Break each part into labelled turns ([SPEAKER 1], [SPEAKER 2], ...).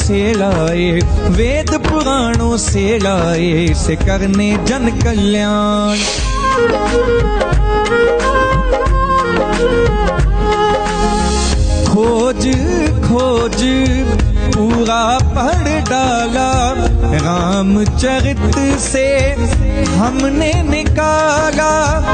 [SPEAKER 1] से लाए, वेद पुराणों से लाए, इसे करने जन कल्याण। खोज खोज पूरा पढ़ डाला, रामचरित से हमने निकाला।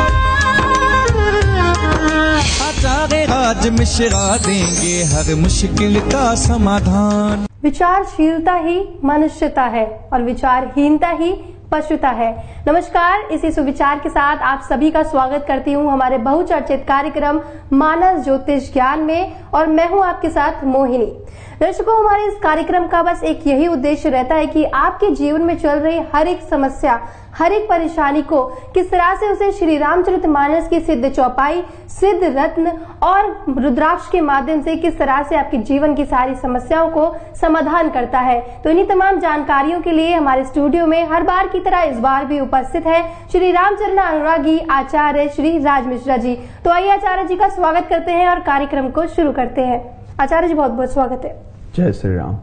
[SPEAKER 1] आचार्य राज मिश्रा देंगे हर मुश्किल का समाधान।
[SPEAKER 2] विचारशीलता ही मनुष्यता है और विचारहीनता ही पशुता है। नमस्कार, इसी सुविचार के साथ आप सभी का स्वागत करती हूँ हमारे बहुचर्चित कार्यक्रम मानस ज्योतिष ज्ञान में, और मैं हूँ आपके साथ मोहिनी। दर्शकों, हमारे इस कार्यक्रम का बस एक यही उद्देश्य रहता है कि आपके जीवन में चल रही हर एक समस्या, हर एक परेशानी को किस तरह से उसे श्री रामचरितमानस की सिद्ध चौपाई, सिद्ध रत्न और रुद्राक्ष के माध्यम से किस तरह से आपके जीवन की सारी समस्याओं को समाधान करता है। तो इन्हीं तमाम जानकारियों के लिए हमारे स्टूडियो में हर बार की तरह इस बार भी उपस्थित है श्री रामचरण अनुरागी आचार्य श्री राज मिश्रा जी। तो आइए आचार्य जी का स्वागत करते हैं और कार्यक्रम को शुरू करते हैं। आचार्य जी, बहुत बहुत स्वागत है।
[SPEAKER 3] जय श्री राम।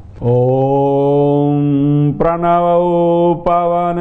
[SPEAKER 3] ओम प्रणवो पवन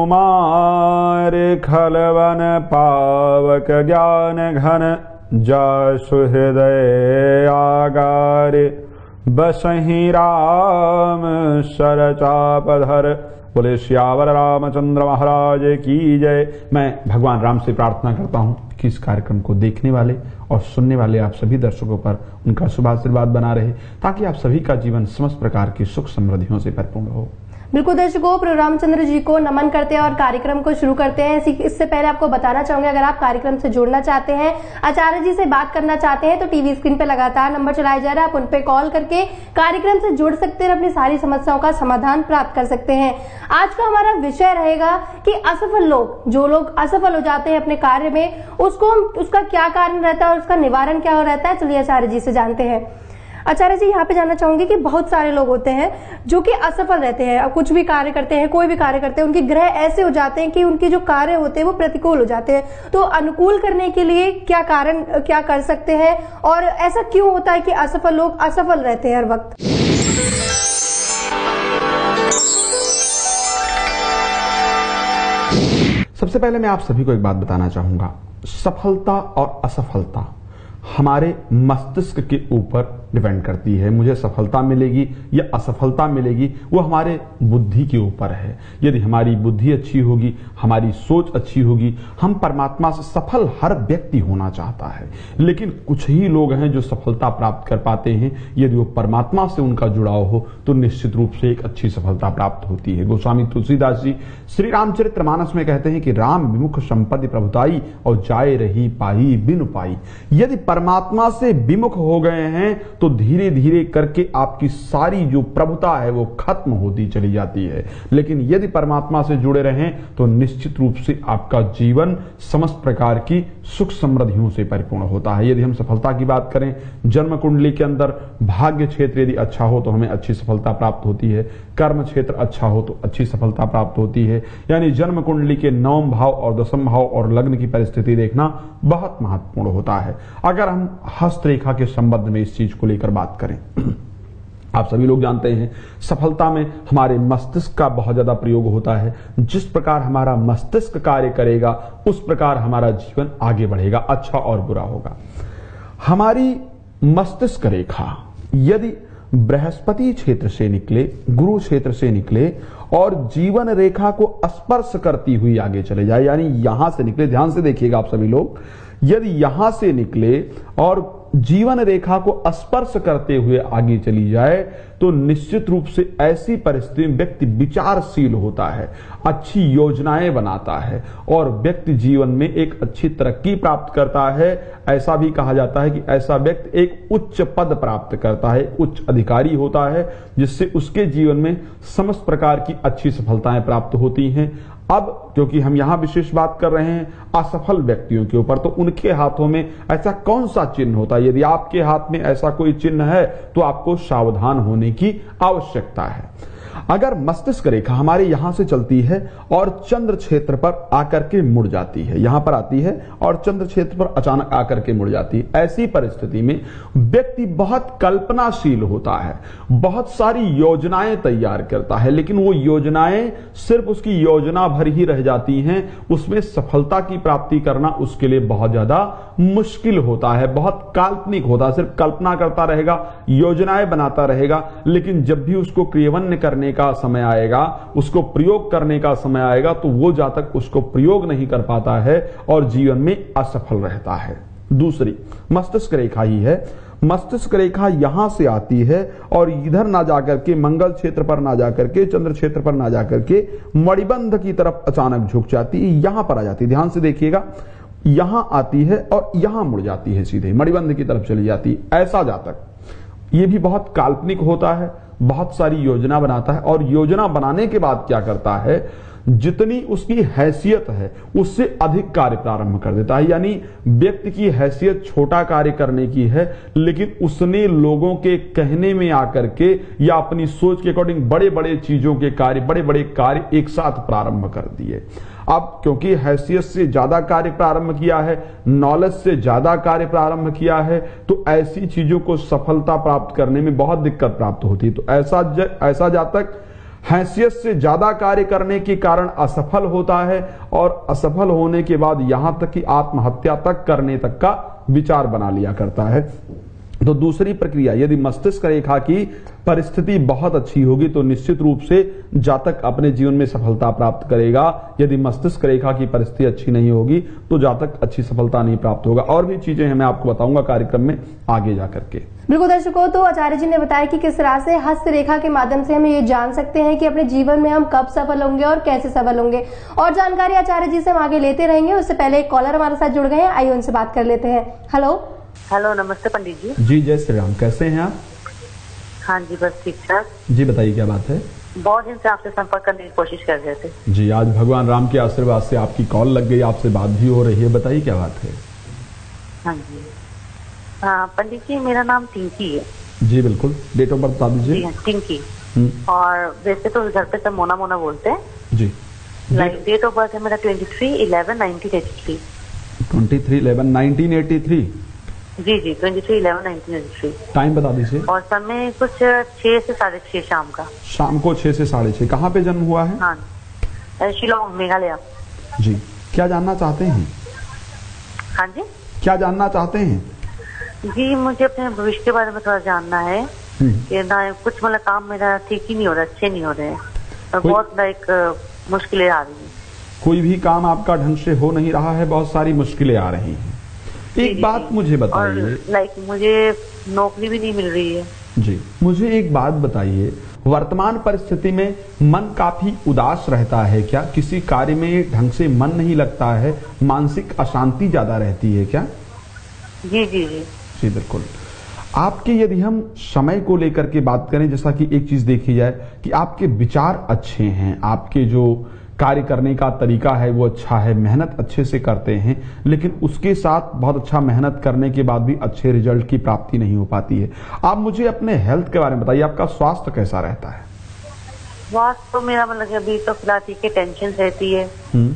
[SPEAKER 3] कुमार, खलवन पावक ज्ञान घन, जासु हृदय आगार, बसहि राम सरचापधर। बोले श्यावर रामचंद्र महाराज की जय। मैं भगवान राम से प्रार्थना करता हूँ कि इस कार्यक्रम को देखने वाले और सुनने वाले आप सभी दर्शकों पर उनका शुभ आशीर्वाद बना रहे, ताकि आप सभी का जीवन समस्त प्रकार की सुख समृद्धियों से परिपूर्ण हो।
[SPEAKER 2] बिल्कुल दर्शकों, प्रभु रामचंद्र जी को नमन करते हैं और कार्यक्रम को शुरू करते हैं। इससे पहले आपको बताना चाहूंगे, अगर आप कार्यक्रम से जुड़ना चाहते हैं, आचार्य जी से बात करना चाहते हैं, तो टीवी स्क्रीन पे लगातार नंबर चलाया जा रहा है, आप उन पे कॉल करके कार्यक्रम से जुड़ सकते हैं और अपनी सारी समस्याओं का समाधान प्राप्त कर सकते हैं। आज का हमारा विषय रहेगा कि असफल लोग, जो लोग असफल हो जाते हैं अपने कार्य में, उसका क्या कारण रहता है और उसका निवारण क्या रहता है। चलिए आचार्य जी से जानते हैं। आचार्य जी, यहाँ पे जानना चाहूंगी कि बहुत सारे लोग होते हैं जो कि असफल रहते हैं, कुछ भी कार्य करते हैं, कोई भी कार्य करते हैं, उनके ग्रह ऐसे हो जाते हैं कि उनके जो कार्य होते हैं वो प्रतिकूल हो जाते हैं। तो अनुकूल करने के लिए क्या कर सकते हैं और ऐसा क्यों होता है कि असफल लोग असफल रहते हैं हर वक्त?
[SPEAKER 3] सबसे पहले मैं आप सभी को एक बात बताना चाहूंगा। सफलता और असफलता हमारे मस्तिष्क के ऊपर डिपेंड करती है। मुझे सफलता मिलेगी या असफलता मिलेगी, वो हमारे बुद्धि के ऊपर है। यदि हमारी बुद्धि अच्छी होगी, हमारी सोच अच्छी होगी, हम परमात्मा से सफल हर व्यक्ति होना चाहता है। लेकिन कुछ ही लोग हैं जो सफलता प्राप्त कर पाते हैं। यदि वो परमात्मा से उनका जुड़ाव हो तो निश्चित रूप से एक अच्छी सफलता प्राप्त होती है। गोस्वामी तुलसीदास जी श्री रामचरितमानस में कहते हैं कि राम विमुख संपत्ति प्रभुताई, और जाए रही पाई बिनु पाई। यदि परमात्मा से विमुख हो गए हैं तो धीरे धीरे करके आपकी सारी जो प्रभुता है वो खत्म होती चली जाती है। लेकिन यदि परमात्मा से जुड़े रहें तो निश्चित रूप से आपका जीवन समस्त प्रकार की सुख समृद्धियों से परिपूर्ण होता है। यदि हम सफलता की बात करें, जन्म कुंडली के अंदर भाग्य क्षेत्र यदि अच्छा हो तो हमें अच्छी सफलता प्राप्त होती है। कर्म क्षेत्र अच्छा हो तो अच्छी सफलता प्राप्त होती है। यानी जन्म कुंडली के 9वें भाव और 10वें भाव और लग्न की परिस्थिति देखना बहुत महत्वपूर्ण होता है। अगर हम हस्तरेखा के संबंध में इस चीज को लेकर बात करें, आप सभी लोग जानते हैं सफलता में हमारे मस्तिष्क का बहुत ज्यादा प्रयोग होता है। जिस प्रकार हमारा मस्तिष्क कार्य करेगा उस प्रकार हमारा जीवन आगे बढ़ेगा, अच्छा और बुरा होगा। हमारी मस्तिष्क रेखा यदि बृहस्पति क्षेत्र से निकले, गुरु क्षेत्र से निकले और जीवन रेखा को स्पर्श करती हुई आगे चले जाए, यानी यहां से निकले, ध्यान से देखिएगा आप सभी लोग, यदि यहां से निकले और जीवन रेखा को स्पर्श करते हुए आगे चली जाए तो निश्चित रूप से ऐसी परिस्थिति में व्यक्ति विचारशील होता है, अच्छी योजनाएं बनाता है और व्यक्ति जीवन में एक अच्छी तरक्की प्राप्त करता है। ऐसा भी कहा जाता है कि ऐसा व्यक्ति एक उच्च पद प्राप्त करता है, उच्च अधिकारी होता है, जिससे उसके जीवन में समस्त प्रकार की अच्छी सफलताएं प्राप्त होती हैं। अब क्योंकि हम यहां विशेष बात कर रहे हैं असफल व्यक्तियों के ऊपर, तो उनके हाथों में ऐसा कौन सा चिन्ह होता है? यदि आपके हाथ में ऐसा कोई चिन्ह है तो आपको सावधान होने की आवश्यकता है। अगर मस्तिष्क रेखा हमारे यहां से चलती है और चंद्र क्षेत्र पर आकर के मुड़ जाती है, यहां पर आती है और चंद्र क्षेत्र पर अचानक आकर के मुड़ जाती है, ऐसी परिस्थिति में व्यक्ति बहुत कल्पनाशील होता है, बहुत सारी योजनाएं तैयार करता है, लेकिन वो योजनाएं सिर्फ उसकी योजना भर ही रह जाती हैं, उसमें सफलता की प्राप्ति करना उसके लिए बहुत ज्यादा मुश्किल होता है, बहुत काल्पनिक होता है, सिर्फ कल्पना करता रहेगा, योजनाएं बनाता रहेगा, लेकिन जब भी उसको क्रियान्वयन करने का समय आएगा, उसको प्रयोग करने का समय आएगा, तो वो जातक उसको प्रयोग नहीं कर पाता है और जीवन में असफल रहता है। दूसरी मस्तिष्क रेखा ही है। मस्तिष्क रेखा यहां से आती है और इधर ना जाकर के मंगल क्षेत्र पर ना जाकर के चंद्र क्षेत्र पर ना जाकर के मणिबंध की तरफ अचानक झुक जाती है, यहां पर आ जाती है। ध्यान से देखिएगा, यहां आती है और यहां मुड़ जाती है, सीधे मणिबंध की तरफ चली जाती है। ऐसा जातक ये भी बहुत काल्पनिक होता है, बहुत सारी योजना बनाता है और योजना बनाने के बाद क्या करता है, जितनी उसकी हैसियत है उससे अधिक कार्य प्रारंभ कर देता है। यानी व्यक्ति की हैसियत छोटा कार्य करने की है, लेकिन उसने लोगों के कहने में आकर के या अपनी सोच के अकॉर्डिंग बड़े बड़े चीजों के कार्य, बड़े बड़े कार्य एक साथ प्रारंभ कर दिए। अब क्योंकि हैसियत से ज्यादा कार्य प्रारंभ किया है, नॉलेज से ज्यादा कार्य प्रारंभ किया है, तो ऐसी चीजों को सफलता प्राप्त करने में बहुत दिक्कत प्राप्त होती है। तो ऐसा जातक हैसियत से ज्यादा कार्य करने के कारण असफल होता है और असफल होने के बाद यहां तक कि आत्महत्या तक करने तक का विचार बना लिया करता है। तो दूसरी प्रक्रिया, यदि मस्तिष्क रेखा की परिस्थिति बहुत अच्छी होगी तो निश्चित रूप से जातक अपने जीवन में सफलता प्राप्त करेगा। यदि मस्तिष्क रेखा की परिस्थिति अच्छी नहीं होगी तो जातक अच्छी सफलता नहीं प्राप्त होगा। और भी चीजें मैं आपको बताऊंगा कार्यक्रम में आगे जाकर के।
[SPEAKER 2] बिल्कुल दर्शकों, तो आचार्य जी ने बताया कि किस तरह से हस्त रेखा के माध्यम से हम ये जान सकते हैं कि अपने जीवन में हम कब सफल होंगे और कैसे सफल होंगे। और जानकारी आचार्य जी से हम आगे लेते रहेंगे। उससे पहले एक कॉलर हमारे साथ जुड़ गए हैं, आइए उनसे बात कर लेते हैं। हेलो,
[SPEAKER 4] नमस्ते पंडित जी।
[SPEAKER 3] जी जय श्री राम, कैसे हैं आप?
[SPEAKER 4] हाँ जी, बस ठीक ठाक।
[SPEAKER 3] जी बताइए क्या बात है?
[SPEAKER 4] बहुत दिन से आपसे संपर्क करने की कोशिश कर रहे थे।
[SPEAKER 3] जी, आज भगवान राम के आशीर्वाद से आपकी कॉल लग गई, आपसे बात भी हो रही है। बताइए क्या बात है?
[SPEAKER 4] हाँ जी, हाँ पंडित जी, मेरा नाम टिंकी है।
[SPEAKER 3] जी बिल्कुल, डेट ऑफ बर्थ बता दीजिए।
[SPEAKER 4] जी हाँ, टिंकी। और वैसे तो घर पे सब मोना मोना बोलते हैं
[SPEAKER 3] ji.
[SPEAKER 4] Like date of birth है मेरा 23/11/1983।
[SPEAKER 3] 23/11/1983।
[SPEAKER 4] जी जी, 23/11/1983।
[SPEAKER 3] टाइम बता दीजिए।
[SPEAKER 4] और समय कुछ 6 से 6:30 शाम का।
[SPEAKER 3] शाम को 6 से 6:30। कहाँ पे जन्म हुआ है?
[SPEAKER 4] हाँ, शिलोंग, मेघालय।
[SPEAKER 3] जी, क्या जानना चाहते हैं?
[SPEAKER 4] हाँ जी,
[SPEAKER 3] क्या जानना चाहते हैं?
[SPEAKER 4] जी मुझे अपने भविष्य के बारे में थोड़ा जानना है कि ना कुछ मतलब काम मेरा ठीक ही नहीं हो रहा, अच्छे नहीं हो रहे हैं और बहुत लाइक मुश्किलें आ रही हैं।
[SPEAKER 3] कोई भी काम आपका ढंग से हो नहीं रहा है, बहुत सारी मुश्किलें आ रही हैं। एक बात मुझे बताइए।
[SPEAKER 4] लाइक मुझे नौकरी भी नहीं मिल रही है।
[SPEAKER 3] जी, मुझे एक बात बताइए, वर्तमान परिस्थिति में मन काफी उदास रहता है क्या? किसी कार्य में ढंग से मन नहीं लगता है, मानसिक अशांति ज्यादा रहती है क्या?
[SPEAKER 4] जी जी जी
[SPEAKER 3] जी बिल्कुल। आपके यदि हम समय को लेकर के बात करें, जैसा कि एक चीज देखी जाए कि आपके विचार अच्छे हैं, आपके जो कार्य करने का तरीका है वो अच्छा है, मेहनत अच्छे से करते हैं, लेकिन उसके साथ बहुत अच्छा मेहनत करने के बाद भी अच्छे रिजल्ट की प्राप्ति नहीं हो पाती है। आप मुझे अपने हेल्थ के बारे में बताइए, आपका स्वास्थ्य कैसा रहता है?
[SPEAKER 4] स्वास्थ्य तो मेरा मतलब अभी तो फिलहाल ठीक है, टेंशन रहती है।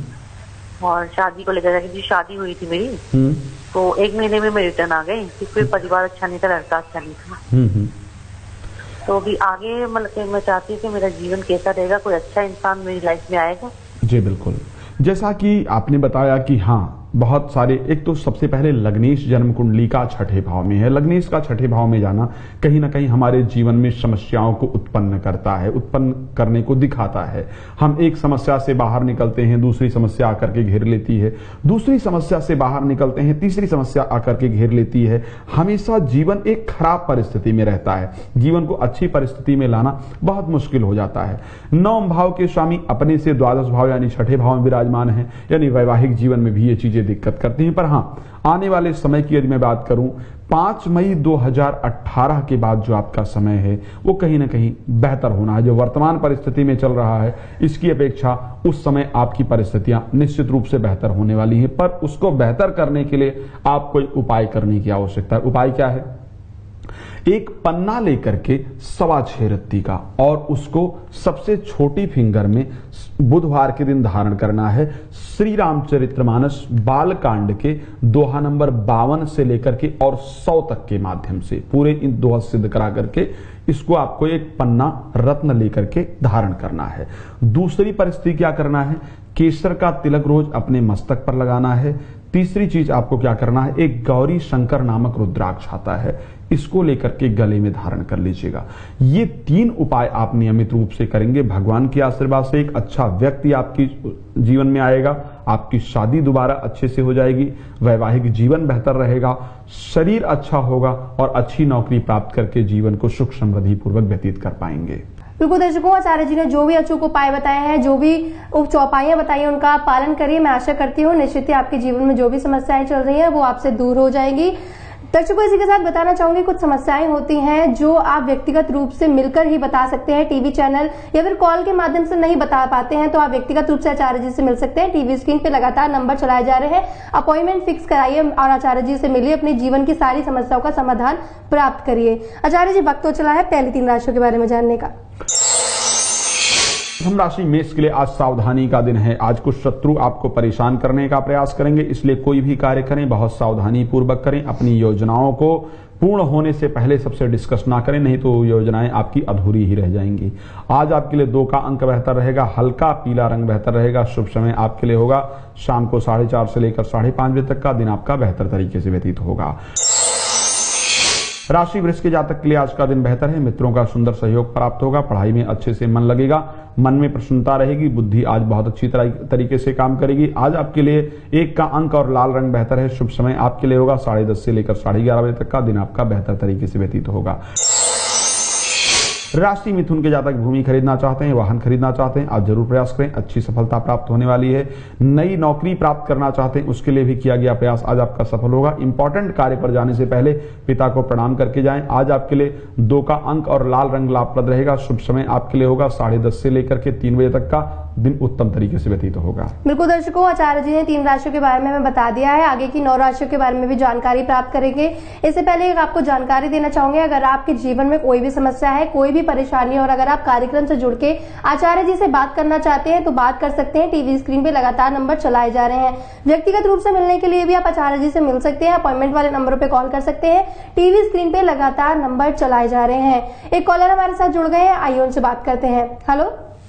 [SPEAKER 4] और शादी को लेकर क्योंकि शादी हुई थी मेरी, तो 1 महीने में मैं रिटर्न आ गई क्योंकि परिवार अच्छा नहीं था, लड़का अच्छा नहीं था। तो अभी आगे मतलब मैं चाहती हूँ कि मेरा जीवन कैसा रहेगा, कोई अच्छा इंसान मेरी लाइफ में आएगा।
[SPEAKER 3] जी बिल्कुल, जैसा कि आपने बताया कि हाँ बहुत सारे, एक तो सबसे पहले लग्नेश जन्म कुंडली का छठे भाव में है। लग्नेश का छठे भाव में जाना कहीं ना कहीं हमारे जीवन में समस्याओं को उत्पन्न करता है, उत्पन्न करने को दिखाता है। हम एक समस्या से बाहर निकलते हैं, दूसरी समस्या आकर के घेर लेती है, दूसरी समस्या से बाहर निकलते हैं, तीसरी समस्या आकर के घेर लेती है। हमेशा जीवन एक खराब परिस्थिति में रहता है, जीवन को अच्छी परिस्थिति में लाना बहुत मुश्किल हो जाता है। 9 भाव के स्वामी अपने से द्वादश भाव यानी छठे भाव में विराजमान है, यानी वैवाहिक जीवन में भी ये चीजें दिक्कत करती हैं। पर हाँ, आने वाले समय की यदि मैं बात करूं, 5 मई 2018 के बाद जो आपका समय है वो कहीं ना कहीं बेहतर होना है। जो वर्तमान परिस्थिति में चल रहा है इसकी अपेक्षा उस समय आपकी परिस्थितियां निश्चित रूप से बेहतर होने वाली हैं। पर उसको बेहतर करने के लिए आप कोई उपाय करने की आवश्यकता है। उपाय क्या है? एक पन्ना लेकर के 6.25 रत्ती का और उसको सबसे छोटी फिंगर में बुधवार के दिन धारण करना है। श्री रामचरितमानस बालकांड के दोहा नंबर 52 से लेकर के और 100 तक के माध्यम से पूरे इन दोहा सिद्ध करा करके इसको आपको एक पन्ना रत्न लेकर के धारण करना है। दूसरी परिस्थिति क्या करना है, केसर का तिलक रोज अपने मस्तक पर लगाना है। तीसरी चीज आपको क्या करना है, एक गौरी शंकर नामक रुद्राक्ष आता है, इसको लेकर के गले में धारण कर लीजिएगा। ये 3 उपाय आप नियमित रूप से करेंगे, भगवान के आशीर्वाद से एक अच्छा व्यक्ति आपकी जीवन में आएगा, आपकी शादी दोबारा अच्छे से हो जाएगी, वैवाहिक जीवन बेहतर रहेगा, शरीर अच्छा होगा और अच्छी नौकरी प्राप्त करके जीवन को सुख समृद्धि पूर्वक व्यतीत कर पाएंगे।
[SPEAKER 2] बिल्कुल दर्शकों, आचार्य जी ने जो भी अचूक उपाय बताए हैं, जो भी चौपाइयां बताई हैं, उनका आप पालन करिए। मैं आशा करती हूँ निश्चित ही आपके जीवन में जो भी समस्याएं चल रही हैं वो आपसे दूर हो जाएंगी। दर्शकों, इसी के साथ बताना चाहूंगी कुछ समस्याएं होती हैं जो आप व्यक्तिगत रूप से मिलकर ही बता सकते हैं। टीवी चैनल या फिर कॉल के माध्यम से नहीं बता पाते हैं तो आप व्यक्तिगत रूप से आचार्य जी से मिल सकते हैं। टीवी स्क्रीन पे लगातार नंबर चलाए जा रहे हैं, अपॉइंटमेंट फिक्स कराइए और आचार्य जी से मिलिए, अपने जीवन की सारी समस्याओं का समाधान प्राप्त करिए। आचार्य जी, वक्त तो चला है पहली 3 राशियों के बारे में जानने का।
[SPEAKER 3] प्रथम राशि मेष के लिए आज सावधानी का दिन है। आज कुछ शत्रु आपको परेशान करने का प्रयास करेंगे, इसलिए कोई भी कार्य करें बहुत सावधानी पूर्वक करें। अपनी योजनाओं को पूर्ण होने से पहले सबसे डिस्कस ना करें, नहीं तो योजनाएं आपकी अधूरी ही रह जाएंगी। आज आपके लिए 2 का अंक बेहतर रहेगा, हल्का पीला रंग बेहतर रहेगा। शुभ समय आपके लिए होगा शाम को 4:30 से लेकर 5:30 बजे तक का दिन आपका बेहतर तरीके से व्यतीत होगा। राशि वृष के जातक के लिए आज का दिन बेहतर है, मित्रों का सुंदर सहयोग प्राप्त होगा, पढ़ाई में अच्छे से मन लगेगा, मन में प्रसन्नता रहेगी, बुद्धि आज बहुत अच्छी तरीके से काम करेगी। आज आपके लिए 1 का अंक और लाल रंग बेहतर है। शुभ समय आपके लिए होगा 10:30 से लेकर 11:30 बजे तक का दिन आपका बेहतर तरीके से व्यतीत होगा। राशि मिथुन के जातक भूमि खरीदना चाहते हैं, वाहन खरीदना चाहते हैं, आप जरूर प्रयास करें, अच्छी सफलता प्राप्त होने वाली है। नई नौकरी प्राप्त करना चाहते हैं, उसके लिए भी किया गया प्रयास आज आपका सफल होगा। इंपॉर्टेंट कार्य पर जाने से पहले पिता को प्रणाम करके जाएं। आज आपके लिए 2 का अंक और लाल रंग लाभप्रद रहेगा। शुभ समय आपके लिए होगा 10:30 से लेकर के 3 बजे तक का दिन उत्तम तरीके से व्यतीत होगा।
[SPEAKER 2] बिल्कुल दर्शकों, आचार्य जी ने 3 राशियों के बारे में हमें बता दिया है, आगे की 9 राशियों के बारे में भी जानकारी प्राप्त करेंगे। इससे पहले आपको जानकारी देना चाहूंगे, अगर आपके जीवन में कोई भी समस्या है, कोई भी परेशानी, और अगर आप कार्यक्रम से जुड़ के आचार्य जी से बात करना चाहते हैं तो बात कर सकते हैं। टीवी स्क्रीन पे लगातार नंबर चलाए जा रहे हैं। व्यक्तिगत रूप से मिलने के लिए भी आप आचार्य जी से मिल सकते हैं, अपॉइंटमेंट वाले नंबरों पे कॉल कर सकते हैं। टीवी स्क्रीन पे लगातार नंबर चलाए जा रहे हैं। एक कॉलर हमारे साथ जुड़ गए हैं, आइए उनसे बात करते हैं। हेलो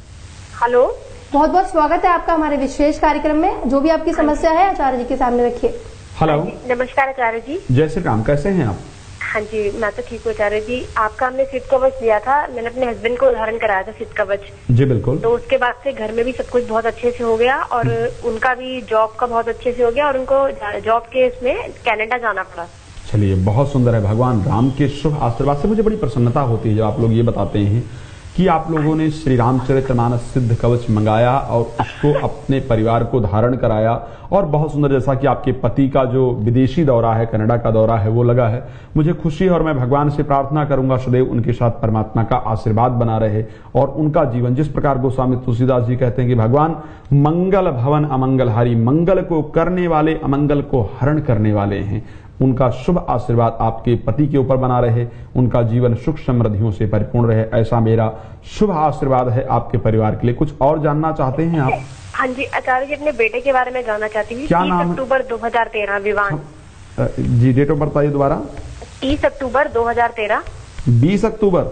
[SPEAKER 5] हेलो,
[SPEAKER 2] बहुत बहुत स्वागत है आपका हमारे विशेष कार्यक्रम में। जो भी आपकी समस्या है आचार्य जी के सामने रखिए।
[SPEAKER 3] हेलो,
[SPEAKER 5] नमस्कार आचार्य जी।
[SPEAKER 3] जय श्री राम, कैसे हैं आप?
[SPEAKER 5] हाँ जी, मैं तो ठीक हूँ आचार्य जी। आपका हमने सिद्ध कवच लिया था, मैंने अपने हस्बैंड को धारण कराया था सिद्ध कवच
[SPEAKER 3] जी। बिल्कुल।
[SPEAKER 5] तो उसके बाद से घर में भी सब कुछ बहुत अच्छे से हो गया और उनका भी जॉब का बहुत अच्छे से हो गया और उनको जॉब के इसमें कनाडा जाना पड़ा।
[SPEAKER 3] चलिए, बहुत सुंदर है। भगवान राम के शुभ आशीर्वाद से मुझे बड़ी प्रसन्नता होती है जब आप लोग ये बताते हैं कि आप लोगों ने श्री रामचरितमानस सिद्ध कवच मंगाया और उसको अपने परिवार को धारण कराया, और बहुत सुंदर, जैसा कि आपके पति का जो विदेशी दौरा है, कनाडा का दौरा है, वो लगा है। मुझे खुशी है और मैं भगवान से प्रार्थना करूंगा सदैव उनके साथ परमात्मा का आशीर्वाद बना रहे और उनका जीवन, जिस प्रकार गोस्वामी तुलसीदास जी कहते हैं कि भगवान मंगल भवन अमंगलहारी, मंगल को करने वाले अमंगल को हरण करने वाले हैं, उनका शुभ आशीर्वाद आपके पति के ऊपर बना रहे, उनका जीवन सुख समृद्धियों से परिपूर्ण रहे, ऐसा मेरा शुभ आशीर्वाद है आपके परिवार के लिए। कुछ और जानना चाहते हैं आप?
[SPEAKER 5] हाँ जी आचार्य जी, अपने बेटे के बारे में जानना चाहती हूँ।
[SPEAKER 3] क्या नाम है?
[SPEAKER 5] 30 अक्टूबर 2013 विवान।
[SPEAKER 3] जी, डेट ऑफ बर्थ आइए दोबारा।
[SPEAKER 5] 30 अक्टूबर 2013।
[SPEAKER 3] 20 अक्टूबर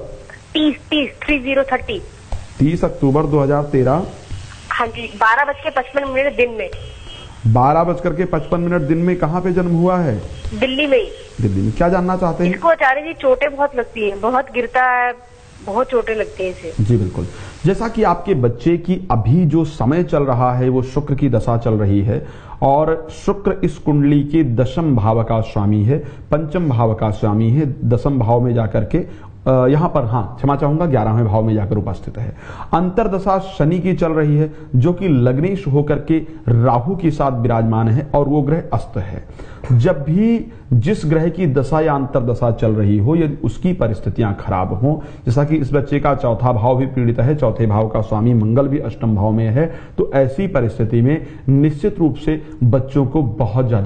[SPEAKER 5] 30
[SPEAKER 3] 30 अक्टूबर 2013।
[SPEAKER 5] हाँ जी, 12:55 दिन में।
[SPEAKER 3] 12:55 दिन में। कहाँ पे जन्म हुआ है?
[SPEAKER 5] दिल्ली में ही।
[SPEAKER 3] दिल्ली में। क्या जानना चाहते हैं?
[SPEAKER 5] इसको आचार्य जी चोटें बहुत लगती हैं, बहुत गिरता है, बहुत चोटें लगती हैं इसे।
[SPEAKER 3] जी बिल्कुल। जैसा कि आपके बच्चे की अभी जो समय चल रहा है वो शुक्र की दशा चल रही है और शुक्र इस कुंडली के 10वें भाव का स्वामी है, 5वें भाव का स्वामी है, 10वें भाव में जाकर के यहां पर, हाँ क्षमा चाहूंगा, 11वें भाव में जाकर उपस्थित है। अंतरदशा शनि की चल रही है जो कि लग्नेश होकर के राहु के साथ विराजमान है और वो ग्रह अस्त है। जब भी जिस ग्रह की दशा या अंतरदशा चल रही हो, यदि उसकी परिस्थितियां खराब हो, जैसा कि इस बच्चे का 4था भाव भी पीड़ित है, 4थे भाव का स्वामी मंगल भी 8वें भाव में है, तो ऐसी परिस्थिति में निश्चित रूप से बच्चों को बहुत ज्यादा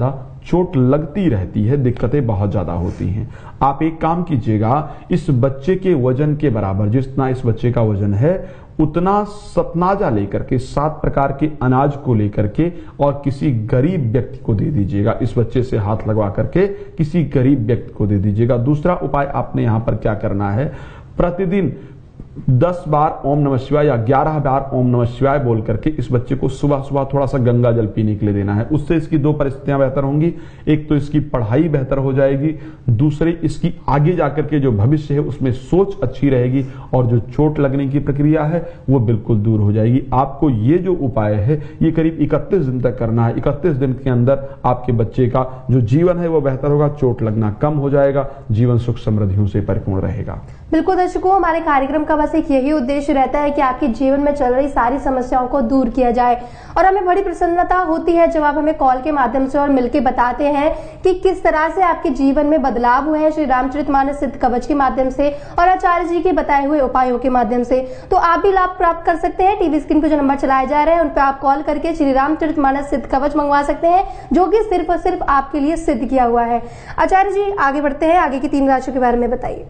[SPEAKER 3] चोट लगती रहती है, दिक्कतें बहुत ज्यादा होती हैं। आप एक काम कीजिएगा, इस बच्चे के वजन के बराबर, जितना इस बच्चे का वजन है उतना सतनाजा लेकर के 7 प्रकार के अनाज को लेकर के और किसी गरीब व्यक्ति को दे दीजिएगा। इस बच्चे से हाथ लगवा करके किसी गरीब व्यक्ति को दे दीजिएगा। दूसरा उपाय आपने यहां पर क्या करना है, प्रतिदिन 10 बार ओम नमः शिवाय या 11 बार ओम नमः शिवाय बोल करके इस बच्चे को सुबह सुबह थोड़ा सा गंगा जल पीने के लिए देना है। उससे इसकी 2 परिस्थितियां बेहतर होंगी। एक तो इसकी पढ़ाई बेहतर हो जाएगी, दूसरी इसकी आगे जाकर के जो भविष्य है उसमें सोच अच्छी रहेगी और जो चोट लगने की प्रक्रिया है वो बिल्कुल दूर हो जाएगी। आपको ये जो उपाय है ये करीब 31 दिन तक करना है। 31 दिन के अंदर आपके बच्चे का जो जीवन है वो बेहतर होगा, चोट लगना कम हो जाएगा, जीवन सुख समृद्धियों से परिपूर्ण रहेगा।
[SPEAKER 2] बिल्कुल दर्शकों, हमारे कार्यक्रम का बस एक यही उद्देश्य रहता है कि आपके जीवन में चल रही सारी समस्याओं को दूर किया जाए और हमें बड़ी प्रसन्नता होती है जब आप हमें कॉल के माध्यम से और मिलकर बताते हैं कि किस तरह से आपके जीवन में बदलाव हुए हैं श्री रामचरितमानस सिद्ध कवच के माध्यम से और आचार्य जी के बताए हुए उपायों के माध्यम से। तो आप भी लाभ प्राप्त कर सकते हैं। टीवी स्क्रीन पर जो नंबर चलाए जा रहे हैं उन पर आप कॉल करके श्री रामचरितमानस सिद्ध कवच मंगवा सकते हैं, जो कि सिर्फ और सिर्फ आपके लिए सिद्ध किया हुआ है। आचार्य जी आगे बढ़ते हैं, आगे की 3 राशियों के बारे में बताइए।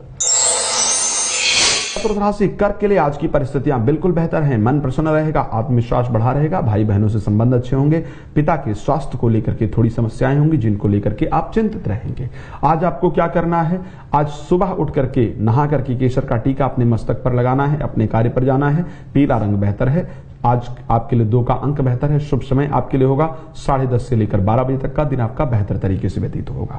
[SPEAKER 3] राशि कर्क के लिए आज की परिस्थितियां बिल्कुल बेहतर हैं। मन प्रसन्न रहेगा, आत्मविश्वास बढ़ा रहेगा, भाई बहनों से संबंध अच्छे होंगे, पिता के स्वास्थ्य को लेकर के थोड़ी समस्याएं होंगी जिनको लेकर के आप चिंतित रहेंगे। आज आपको क्या करना है, आज सुबह उठ करके नहा करके केसर का टीका अपने मस्तक पर लगाना है, अपने कार्य पर जाना है। पीला रंग बेहतर है। आज आपके लिए 2 का अंक बेहतर है। शुभ समय आपके लिए होगा 10:30 से लेकर 12 बजे तक का दिन आपका बेहतर तरीके से व्यतीत होगा।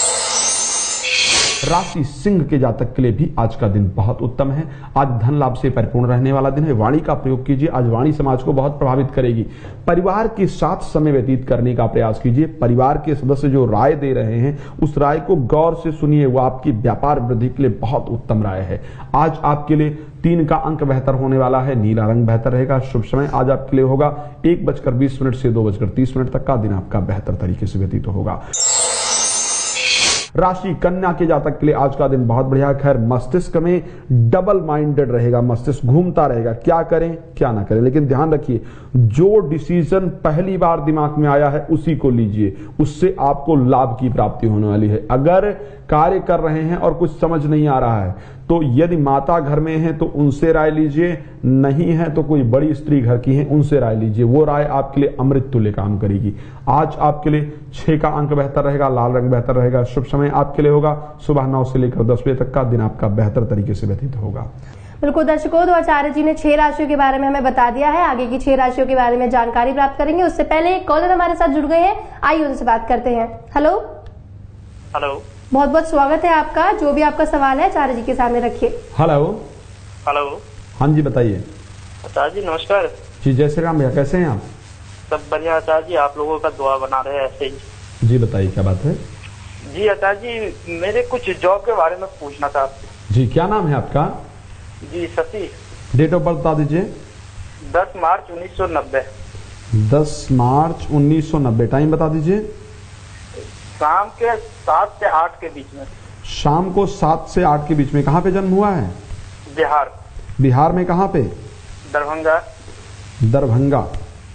[SPEAKER 3] राशि सिंह के जातक के लिए भी आज का दिन बहुत उत्तम है। आज धन लाभ से परिपूर्ण रहने वाला दिन है। वाणी का प्रयोग कीजिए, आज वाणी समाज को बहुत प्रभावित करेगी। परिवार के साथ समय व्यतीत करने का प्रयास कीजिए। परिवार के सदस्य जो राय दे रहे हैं उस राय को गौर से सुनिए, वो आपकी व्यापार वृद्धि के लिए बहुत उत्तम राय है। आज आपके लिए 3 का अंक बेहतर होने वाला है। नीला रंग बेहतर रहेगा। शुभ समय आज आपके लिए होगा 1:20 से 2:30 तक का दिन आपका बेहतर तरीके से व्यतीत होगा। राशि कन्या के जातक के लिए आज का दिन बहुत बढ़िया। खैर मस्तिष्क में डबल माइंडेड रहेगा, मस्तिष्क घूमता रहेगा, क्या करें क्या ना करें। लेकिन ध्यान रखिए, जो डिसीजन पहली बार दिमाग में आया है उसी को लीजिए, उससे आपको लाभ की प्राप्ति होने वाली है। अगर कार्य कर रहे हैं और कुछ समझ नहीं आ रहा है तो यदि माता घर में है तो उनसे राय लीजिए, नहीं है तो कोई बड़ी स्त्री घर की है उनसे राय लीजिए, वो राय आपके लिए अमृत तुल्य काम करेगी। आज आपके लिए 6 का अंक बेहतर रहेगा, लाल रंग बेहतर रहेगा। शुभ समय आपके लिए होगा सुबह 9 से लेकर 10 बजे तक का दिन आपका बेहतर तरीके से व्यतीत होगा।
[SPEAKER 2] बिल्कुल दर्शकों, तो आचार्य जी ने 6 राशियों के बारे में हमें बता दिया है। आगे की 6 राशियों के बारे में जानकारी प्राप्त करेंगे। उससे पहले एक कॉलर हमारे साथ जुड़ गए हैं, आइए उनसे बात करते हैं। हेलो
[SPEAKER 6] हेलो,
[SPEAKER 2] बहुत बहुत स्वागत है आपका। जो भी आपका सवाल है आचार्य जी के सामने रखिए।
[SPEAKER 3] हेलो
[SPEAKER 6] हेलो,
[SPEAKER 3] हाँ जी बताइए।
[SPEAKER 6] आचार्य जी नमस्कार।
[SPEAKER 3] जी जय श्री राम भैया, कैसे हैं आप?
[SPEAKER 6] सब बढ़िया आचार्य जी, आप लोगों का दुआ बना रहे हैं ऐसे ही।
[SPEAKER 3] जी बताइए क्या बात है।
[SPEAKER 6] जी आचार्य जी, मेरे कुछ जॉब के बारे में पूछना था आपसे।
[SPEAKER 3] जी क्या नाम है आपका?
[SPEAKER 6] जी सतीश।
[SPEAKER 3] डेट ऑफ बर्थ बता दीजिए।
[SPEAKER 6] 10 मार्च 1990।
[SPEAKER 3] 10 मार्च 1990। टाइम बता दीजिए।
[SPEAKER 6] शाम के 7 से 8 के बीच में।
[SPEAKER 3] शाम को 7 से 8 के बीच में। कहाँ पे जन्म हुआ है?
[SPEAKER 6] बिहार।
[SPEAKER 3] बिहार में कहाँ पे?
[SPEAKER 6] दरभंगा।
[SPEAKER 3] दरभंगा।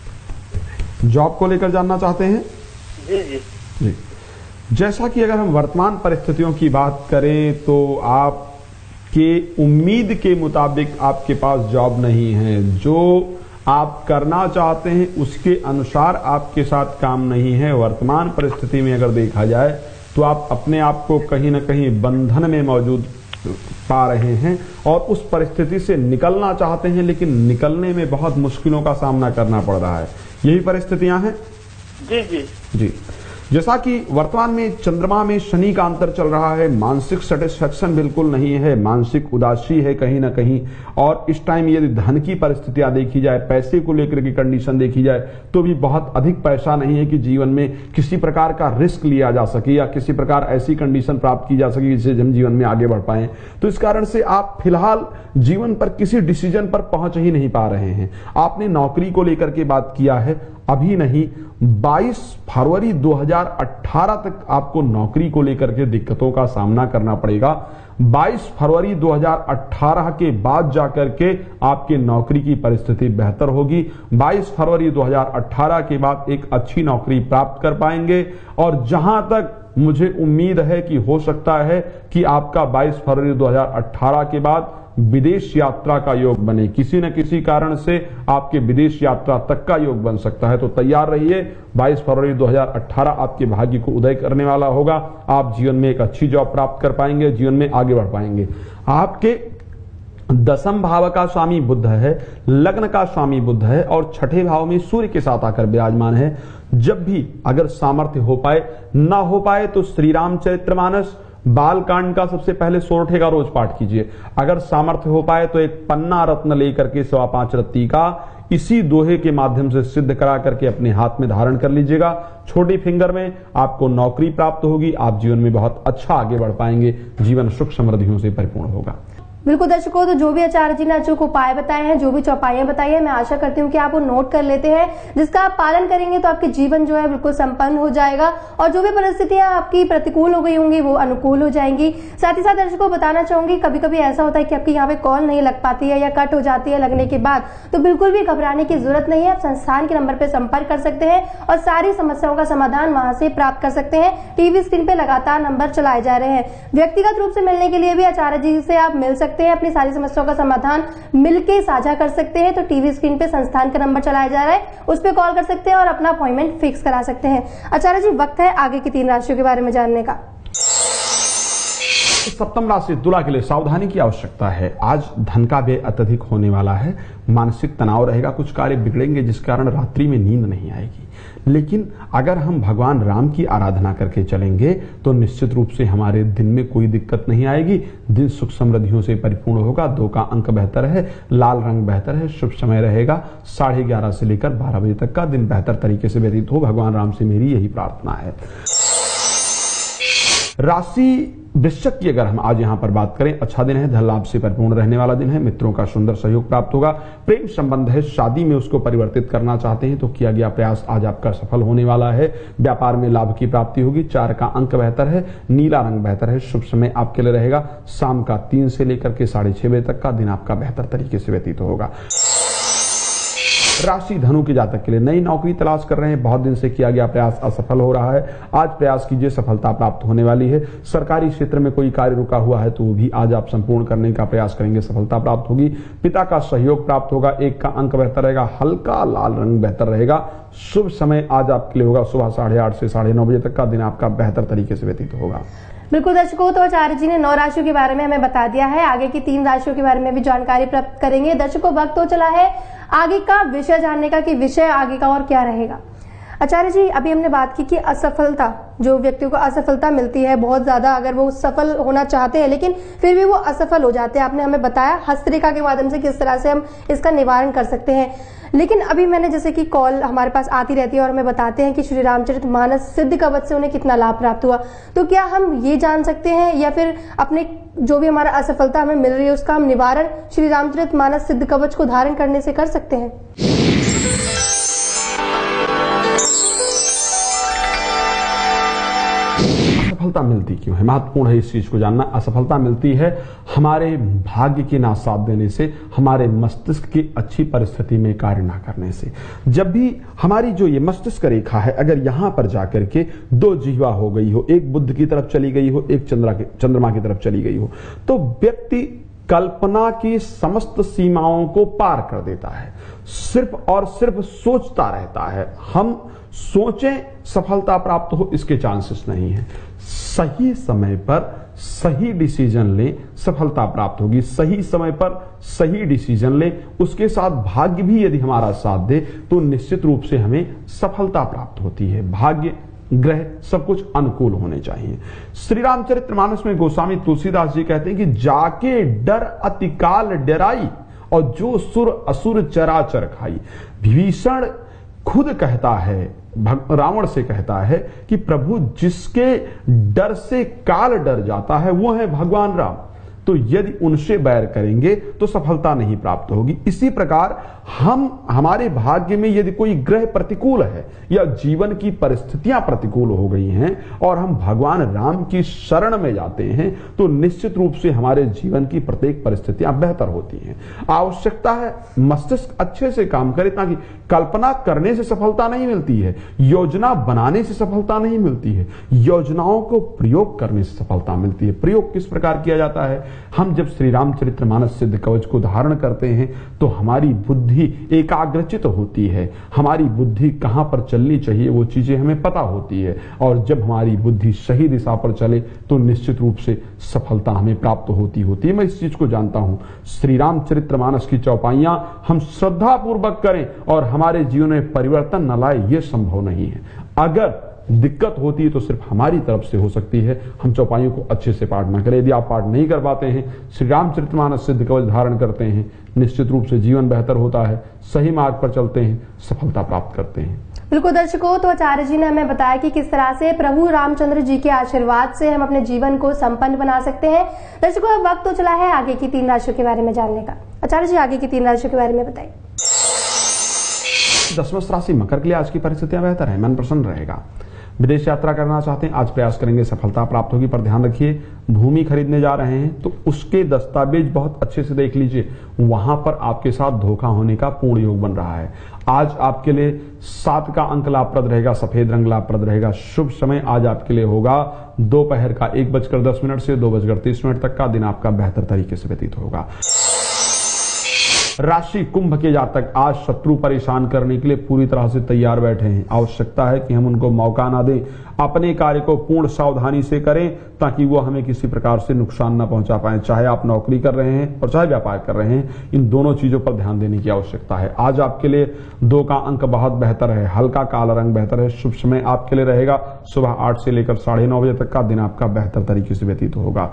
[SPEAKER 3] जॉब को लेकर जानना चाहते हैं?
[SPEAKER 6] जी जी
[SPEAKER 3] जी। जैसा कि अगर हम वर्तमान परिस्थितियों की बात करें तो आपके उम्मीद के मुताबिक आपके पास जॉब नहीं है। जो आप करना चाहते हैं उसके अनुसार आपके साथ काम नहीं है। वर्तमान परिस्थिति में अगर देखा जाए तो आप अपने आप को कहीं ना कहीं बंधन में मौजूद पा रहे हैं और उस परिस्थिति से निकलना चाहते हैं, लेकिन निकलने में बहुत मुश्किलों का सामना करना पड़ रहा है। यही परिस्थितियां हैं।
[SPEAKER 6] जी जी
[SPEAKER 3] जी। जैसा कि वर्तमान में चंद्रमा में शनि का अंतर चल रहा है, मानसिक सेटिस्फेक्शन बिल्कुल नहीं है, मानसिक उदासी है कहीं ना कहीं। और इस टाइम यदि धन की परिस्थितियां देखी जाए, पैसे को लेकर की कंडीशन देखी जाए तो भी बहुत अधिक पैसा नहीं है कि जीवन में किसी प्रकार का रिस्क लिया जा सके या किसी प्रकार ऐसी कंडीशन प्राप्त की जा सके जिससे हम जीवन में आगे बढ़ पाए। तो इस कारण से आप फिलहाल जीवन पर किसी डिसीजन पर पहुंच ही नहीं पा रहे हैं। आपने नौकरी को लेकर के बात किया है, अभी नहीं, 22 फरवरी 2000 2018 तक आपको नौकरी को लेकर के दिक्कतों का सामना करना पड़ेगा। 22 फरवरी 2018 के बाद जाकर के आपके नौकरी की परिस्थिति बेहतर होगी। 22 फरवरी 2018 के बाद एक अच्छी नौकरी प्राप्त कर पाएंगे और जहां तक मुझे उम्मीद है कि हो सकता है कि आपका 22 फरवरी 2018 के बाद विदेश यात्रा का योग बने, किसी न किसी कारण से आपके विदेश यात्रा तक का योग बन सकता है। तो तैयार रहिए, 22 फरवरी 2018 आपके भाग्य को उदय करने वाला होगा। आप जीवन में एक अच्छी जॉब प्राप्त कर पाएंगे, जीवन में आगे बढ़ पाएंगे। आपके 10वें भाव का स्वामी बुध है, लग्न का स्वामी बुध है और 6ठे भाव में सूर्य के साथ आकर विराजमान है। जब भी अगर सामर्थ्य हो पाए, ना हो पाए तो श्री रामचरितमानस बालकांड का सबसे पहले 16 का रोज पाठ कीजिए। अगर सामर्थ्य हो पाए तो एक पन्ना रत्न लेकर के 5.25 रत्ती का इसी दोहे के माध्यम से सिद्ध करा करके अपने हाथ में धारण कर लीजिएगा। छोटी फिंगर में आपको नौकरी प्राप्त होगी, आप जीवन में बहुत अच्छा आगे बढ़ पाएंगे, जीवन सुख समृद्धियों से परिपूर्ण होगा।
[SPEAKER 2] बिल्कुल दर्शकों, तो जो भी आचार्य जी ने अचूक उपाय बताए हैं, जो भी चौपाइयां बताई है, मैं आशा करती हूँ कि आप वो नोट कर लेते हैं, जिसका आप पालन करेंगे तो आपके जीवन जो है बिल्कुल संपन्न हो जाएगा और जो भी परिस्थितियां आपकी प्रतिकूल हो गई होंगी वो अनुकूल हो जाएंगी। साथ ही साथ दर्शकों बताना चाहूंगी, कभी कभी ऐसा होता है कि आपकी यहाँ पे कॉल नहीं लग पाती है या कट हो जाती है लगने के बाद, तो बिल्कुल भी घबराने की जरूरत नहीं है। आप संस्थान के नंबर पर संपर्क कर सकते हैं और सारी समस्याओं का समाधान वहां से प्राप्त कर सकते हैं। टीवी स्क्रीन पे लगातार नंबर चलाए जा रहे हैं। व्यक्तिगत रूप से मिलने के लिए भी आचार्य जी से आप मिल सकते हैं, अपनी सारी समस्याओं का समाधान मिलके साझा कर सकते हैं। तो टीवी स्क्रीन पे संस्थान का नंबर चलाया जा रहा है, उस पर कॉल कर सकते हैं और अपना अपॉइंटमेंट फिक्स करा सकते हैं। आचार्य जी, वक्त है आगे की 3 राशियों के बारे में जानने का।
[SPEAKER 3] सप्तम राशि तुला के लिए सावधानी की आवश्यकता है। आज धन का व्यय अत्यधिक होने वाला है, मानसिक तनाव रहेगा, कुछ कार्य बिगड़ेंगे जिस कारण रात्रि में नींद नहीं आएगी। लेकिन अगर हम भगवान राम की आराधना करके चलेंगे तो निश्चित रूप से हमारे दिन में कोई दिक्कत नहीं आएगी, दिन सुख समृद्धियों से परिपूर्ण होगा। 2 का अंक बेहतर है, लाल रंग बेहतर है, शुभ समय रहेगा 11:30 से लेकर 12 बजे तक का दिन बेहतर तरीके से व्यतीत हो। भगवान राम से मेरी यही प्रार्थना है। राशि वृश्चिक की अगर हम आज यहां पर बात करें, अच्छा दिन है, धन लाभ से परिपूर्ण रहने वाला दिन है, मित्रों का सुंदर सहयोग प्राप्त होगा। प्रेम संबंध है, शादी में उसको परिवर्तित करना चाहते हैं तो किया गया प्रयास आज आपका सफल होने वाला है। व्यापार में लाभ की प्राप्ति होगी। 4 का अंक बेहतर है, नीला रंग बेहतर है, शुभ समय आपके लिए रहेगा शाम का 3 से लेकर के 6:30 बजे तक का दिन आपका बेहतर तरीके से व्यतीत होगा। राशि धनु के जातक के लिए नई नौकरी तलाश कर रहे हैं, बहुत दिन से किया गया प्रयास असफल हो रहा है, आज प्रयास कीजिए, सफलता प्राप्त होने वाली है। सरकारी क्षेत्र में कोई कार्य रुका हुआ है तो वो भी आज आप संपूर्ण करने का प्रयास करेंगे, सफलता प्राप्त होगी। पिता का सहयोग प्राप्त होगा। 1 का अंक बेहतर रहेगा, हल्का लाल रंग बेहतर रहेगा। शुभ समय आज आपके लिए होगा सुबह 8:30 से 9:30 बजे तक का दिन आपका बेहतर तरीके से व्यतीत होगा।
[SPEAKER 2] बिल्कुल दर्शकों, तो आचार्य जी ने 9 राशियों के बारे में हमें बता दिया है, आगे की 3 राशियों के बारे में भी जानकारी प्राप्त करेंगे। दर्शकों, वक्त तो चला है आगे का विषय जानने का कि विषय आगे का और क्या रहेगा। आचार्य जी, अभी हमने बात की कि असफलता, जो व्यक्तियों को असफलता मिलती है बहुत ज्यादा, अगर वो सफल होना चाहते हैं लेकिन फिर भी वो असफल हो जाते हैं, आपने हमें बताया हस्तरेखा के माध्यम से किस तरह से हम इसका निवारण कर सकते हैं। लेकिन अभी मैंने जैसे कि कॉल हमारे पास आती रहती है और हमें बताते हैं कि श्री रामचरितमानस सिद्ध कवच से उन्हें कितना लाभ प्राप्त हुआ, तो क्या हम ये जान सकते हैं या फिर अपने जो भी हमारा असफलता हमें मिल रही है उसका हम निवारण श्री रामचरितमानस सिद्ध कवच को धारण करने से कर सकते हैं?
[SPEAKER 3] असफलता मिलती क्यों है, महत्वपूर्ण है इस चीज को जानना। असफलता मिलती है हमारे भाग्य के ना साथ देने से, हमारे मस्तिष्क की अच्छी परिस्थिति में कार्य ना करने से। जब भी हमारी जो ये मस्तिष्क रेखा है अगर यहां पर जाकर के 2 जिह्वा हो गई हो, एक बुध की तरफ चली गई हो, एक चंद्रमा की तरफ चली गई हो, तो व्यक्ति कल्पना की समस्त सीमाओं को पार कर देता है, सिर्फ और सिर्फ सोचता रहता है। हम सोचें सफलता प्राप्त हो, इसके चांसेस नहीं है। सही समय पर सही डिसीजन लें, सफलता प्राप्त होगी। सही समय पर सही डिसीजन लें, उसके साथ भाग्य भी यदि हमारा साथ दे तो निश्चित रूप से हमें सफलता प्राप्त होती है। भाग्य, ग्रह सब कुछ अनुकूल होने चाहिए। श्री रामचरितमानस में गोस्वामी तुलसीदास जी कहते हैं कि जाके डर अतिकाल डराई और जो सुर असुर चराचर खाई। विभीषण खुद कहता है, रावण से कहता है कि प्रभु जिसके डर से काल डर जाता है वो है भगवान राम। तो यदि उनसे बैर करेंगे तो सफलता नहीं प्राप्त होगी। इसी प्रकार हमारे भाग्य में यदि कोई ग्रह प्रतिकूल है या जीवन की परिस्थितियां प्रतिकूल हो गई हैं और हम भगवान राम की शरण में जाते हैं तो निश्चित रूप से हमारे जीवन की प्रत्येक परिस्थितियां बेहतर होती हैं। आवश्यकता है मस्तिष्क अच्छे से काम करे, ताकि कल्पना करने से सफलता नहीं मिलती है, योजना बनाने से सफलता नहीं मिलती है, योजनाओं को प्रयोग करने से सफलता मिलती है। प्रयोग किस प्रकार किया जाता है? हम जब श्री रामचरितमानस सिद्ध कवच को धारण करते हैं तो हमारी बुद्धि एकाग्रचित होती है, हमारी बुद्धि कहां पर चलनी चाहिए वो चीजें हमें पता होती है, और जब हमारी बुद्धि सही दिशा पर चले तो निश्चित रूप से सफलता हमें प्राप्त होती है। मैं इस चीज को जानता हूं। श्री रामचरितमानस की चौपाइयां हम श्रद्धा पूर्वक करें और हमारे जीवन में परिवर्तन न लाए, यह संभव नहीं है। अगर दिक्कत होती है तो सिर्फ हमारी तरफ से हो सकती है, हम चौपाइयों को अच्छे से पाठ न करें। यदि आप पाठ नहीं कर पाते हैं, श्री रामचरितमानस सिद्ध कवच धारण करते हैं, निश्चित रूप से जीवन बेहतर होता है, सही मार्ग पर चलते हैं, सफलता प्राप्त करते हैं।
[SPEAKER 2] बिल्कुल दर्शकों, तो आचार्य जी ने हमें बताया कि किस तरह से प्रभु रामचंद्र जी के आशीर्वाद से हम अपने जीवन को संपन्न बना सकते हैं। दर्शकों, अब वक्त तो चला है आगे की 3 राशियों के बारे में जानने का। आचार्य जी, आगे की 3 राशियों के बारे में बताइए।
[SPEAKER 3] दशमस्थ राशि मकर के लिए आज की परिस्थितियां बेहतर है, मन प्रसन्न रहेगा। विदेश यात्रा करना चाहते हैं, आज प्रयास करेंगे, सफलता प्राप्त होगी। पर ध्यान रखिए, भूमि खरीदने जा रहे हैं तो उसके दस्तावेज बहुत अच्छे से देख लीजिए, वहां पर आपके साथ धोखा होने का पूर्ण योग बन रहा है। आज आपके लिए 7 का अंक लाभप्रद रहेगा, सफेद रंग लाभप्रद रहेगा। शुभ समय आज आपके लिए होगा दोपहर का 1:10 से 2:30 तक का। दिन आपका बेहतर तरीके से व्यतीत होगा। राशि कुंभ के जातक आज शत्रु परेशान करने के लिए पूरी तरह से तैयार बैठे हैं। आवश्यकता है कि हम उनको मौका ना दें, अपने कार्य को पूर्ण सावधानी से करें ताकि वो हमें किसी प्रकार से नुकसान न पहुंचा पाए। चाहे आप नौकरी कर रहे हैं और चाहे व्यापार कर रहे हैं, इन दोनों चीजों पर ध्यान देने की आवश्यकता है। आज आपके लिए 2 का अंक बहुत बेहतर है, हल्का काला रंग बेहतर है। शुभ समय आपके लिए रहेगा सुबह 8 से लेकर 9:30 बजे तक का। दिन आपका बेहतर तरीके से व्यतीत होगा।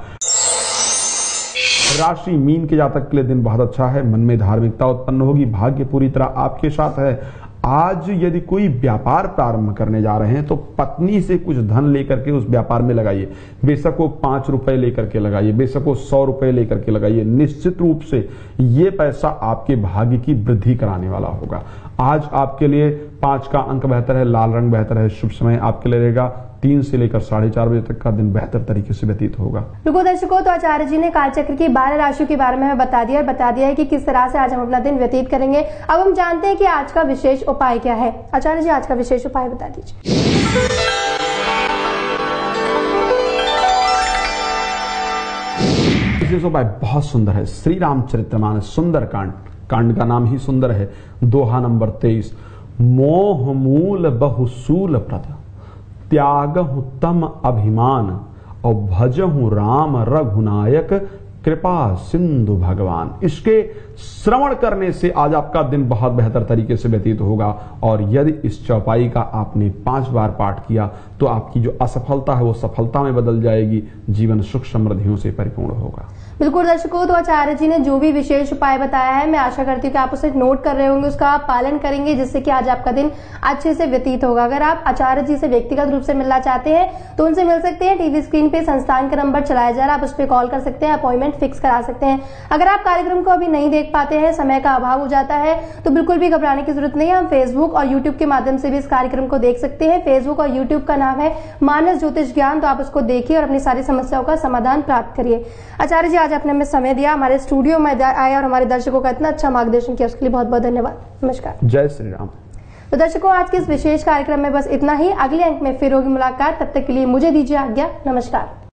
[SPEAKER 3] राशि मीन के जातक के लिए दिन बहुत अच्छा है, मन में धार्मिकता उत्पन्न होगी, भाग्य पूरी तरह आपके साथ है। आज यदि कोई व्यापार प्रारंभ करने जा रहे हैं तो पत्नी से कुछ धन लेकर के उस व्यापार में लगाइए। बेशक वो 5 रुपए लेकर के लगाइए, बेशक वो 100 रुपए लेकर के लगाइए। निश्चित रूप से ये पैसा आपके भाग्य की वृद्धि कराने वाला होगा। आज आपके लिए 5 का अंक बेहतर है, लाल रंग बेहतर है। शुभ समय आपके लिए रहेगा 3 से लेकर 4:30 बजे तक का। दिन बेहतर तरीके से व्यतीत होगा।
[SPEAKER 2] बिल्कुल दर्शकों, तो आचार्य जी ने कालचक्र की 12 राशियों के बारे में हमें बता दिया है कि किस तरह से आज हम अपना दिन व्यतीत करेंगे। अब हम जानते हैं कि आज का विशेष उपाय क्या है। आचार्य जी, आज का विशेष उपाय बता दीजिए।
[SPEAKER 3] विशेष उपाय बहुत सुंदर है, श्री रामचरितमानस सुंदर कांड का नाम ही सुंदर है। दोहा नंबर 23, मोह मूल बहुसूल प्रद, त्यागहु तम अभिमान, और भजहु राम रघुनायक, कृपा सिंधु भगवान। इसके श्रवण करने से आज आपका दिन बहुत बेहतर तरीके से व्यतीत होगा। और यदि इस चौपाई का आपने 5 बार पाठ किया तो आपकी जो असफलता है वो सफलता में बदल जाएगी, जीवन सुख समृद्धियों से परिपूर्ण होगा।
[SPEAKER 2] बिल्कुल दर्शकों, तो आचार्य जी ने जो भी विशेष उपाय बताया है, मैं आशा करती हूँ कि आप उसे नोट कर रहे होंगे, उसका आप पालन करेंगे, जिससे कि आज आपका दिन अच्छे से व्यतीत होगा। अगर आप आचार्य जी से व्यक्तिगत रूप से मिलना चाहते हैं तो उनसे मिल सकते हैं। टीवी स्क्रीन पे संस्थान का नंबर चलाया जा रहा है, आप उस पर कॉल कर सकते हैं, अपॉइंटमेंट फिक्स करा सकते हैं। अगर आप कार्यक्रम को अभी नहीं देख पाते हैं, समय का अभाव हो जाता है, तो बिल्कुल भी घबराने की जरूरत नहीं है। हम फेसबुक और यूट्यूब के माध्यम से भी इस कार्यक्रम को देख सकते हैं। फेसबुक और यूट्यूब का नाम है मानस ज्योतिष ज्ञान, तो आप उसको देखिए और अपनी सारी समस्याओं का समाधान प्राप्त करिए। आचार्य जी, आज आपने हमें समय दिया, हमारे स्टूडियो में आए और हमारे दर्शकों का इतना अच्छा मार्गदर्शन किया, उसके लिए बहुत बहुत धन्यवाद। नमस्कार।
[SPEAKER 3] जय श्री राम।
[SPEAKER 2] तो दर्शकों, आज के इस विशेष कार्यक्रम में बस इतना ही। अगले अंक में फिर होगी मुलाकात, तब तक के लिए मुझे दीजिए आज्ञा। नमस्कार।